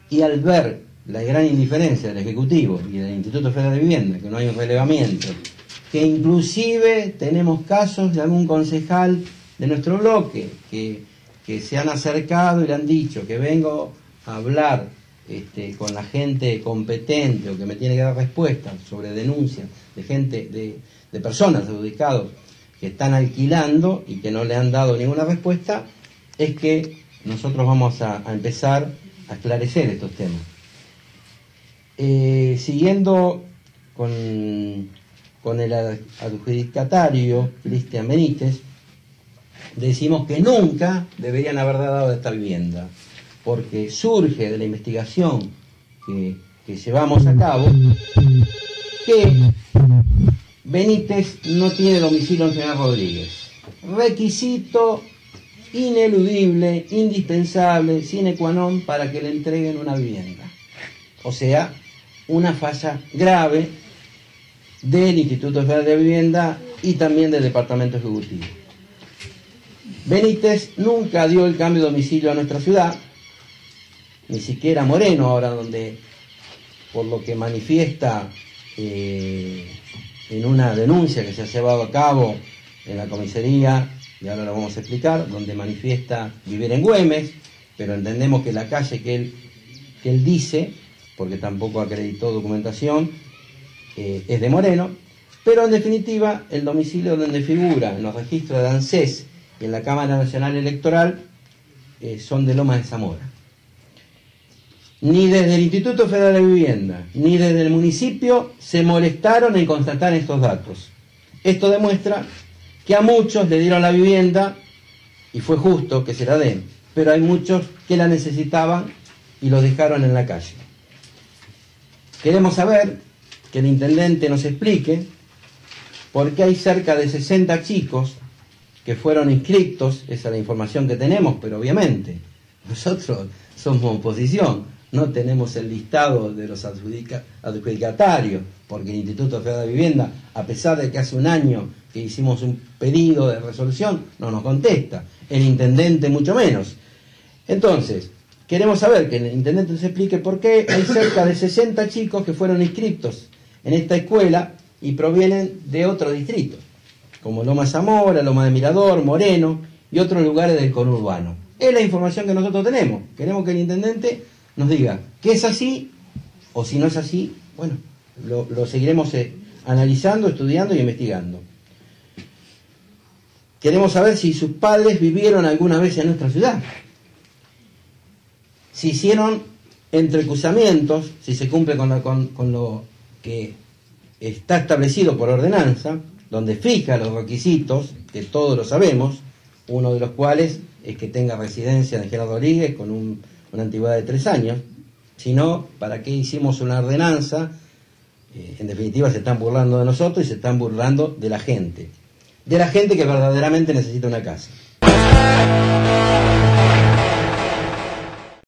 y al ver la gran indiferencia del Ejecutivo y del Instituto Federal de Vivienda, que no hay un relevamiento, que inclusive tenemos casos de algún concejal de nuestro bloque que se han acercado y le han dicho que vengo a hablar con la gente competente o que me tiene que dar respuestas sobre denuncias de gente, de personas adjudicados que están alquilando y que no le han dado ninguna respuesta, es que nosotros vamos a empezar a esclarecer estos temas. Siguiendo con el adjudicatario Cristian Benítez, decimos que nunca deberían haber dado esta vivienda, porque surge de la investigación que llevamos a cabo que Benítez no tiene domicilio en General Rodríguez. Requisito ineludible, indispensable, sine qua non para que le entreguen una vivienda. O sea, una falla grave del Instituto Federal de Vivienda y también del Departamento Ejecutivo. Benítez nunca dio el cambio de domicilio a nuestra ciudad, ni siquiera Moreno, ahora donde, por lo que manifiesta en una denuncia que se ha llevado a cabo en la comisaría, y ahora lo vamos a explicar, donde manifiesta vivir en Güemes, pero entendemos que la calle que él dice, porque tampoco acreditó documentación, es de Moreno, pero en definitiva el domicilio donde figura en los registros de ANSES y en la Cámara Nacional Electoral son de Lomas de Zamora. Ni desde el Instituto Federal de Vivienda ni desde el municipio se molestaron en constatar estos datos. Esto demuestra que a muchos le dieron la vivienda y fue justo que se la den, pero hay muchos que la necesitaban y los dejaron en la calle. Queremos saber que el intendente nos explique por qué hay cerca de 60 chicos que fueron inscriptos, esa es la información que tenemos, pero obviamente nosotros somos oposición, no tenemos el listado de los adjudicatarios, porque el Instituto Federal de Vivienda, a pesar de que hace un año que hicimos un pedido de resolución, no nos contesta, el intendente mucho menos. Entonces, queremos saber que el intendente nos explique por qué hay cerca de 60 chicos que fueron inscriptos en esta escuela y provienen de otros distritos, como Loma Zamora, Loma de Mirador, Moreno y otros lugares del conurbano. Es la información que nosotros tenemos. Queremos que el intendente nos diga que es así, o si no es así, bueno, lo seguiremos analizando, estudiando y investigando. Queremos saber si sus padres vivieron alguna vez en nuestra ciudad, si hicieron entrecruzamientos, si se cumple con lo que está establecido por ordenanza, donde fija los requisitos, que todos lo sabemos, uno de los cuales es que tenga residencia en General Rodríguez con una antigüedad de 3 años, sino para qué hicimos una ordenanza. En definitiva se están burlando de nosotros y se están burlando de la gente que verdaderamente necesita una casa.